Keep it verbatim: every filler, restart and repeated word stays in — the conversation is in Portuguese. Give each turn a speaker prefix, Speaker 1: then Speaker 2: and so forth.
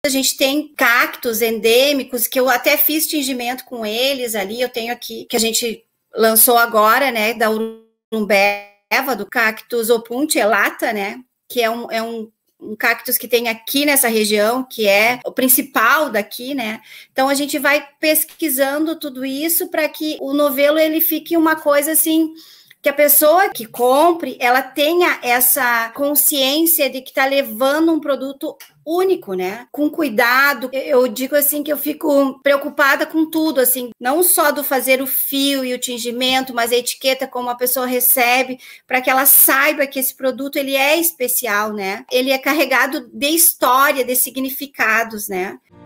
Speaker 1: A gente tem cactos endêmicos que eu até fiz tingimento com eles ali. Eu tenho aqui, que a gente lançou agora, né, da urumbeva, do cactus Opuntia elata, né, que é um, é um um cactus que tem aqui nessa região, que é o principal daqui, né? Então a gente vai pesquisando tudo isso para que o novelo ele fique uma coisa assim, que a pessoa que compre, ela tenha essa consciência de que está levando um produto único, né? Com cuidado. Eu digo assim que eu fico preocupada com tudo, assim, não só do fazer o fio e o tingimento, mas a etiqueta como a pessoa recebe, para que ela saiba que esse produto ele é especial, né? Ele é carregado de história, de significados, né?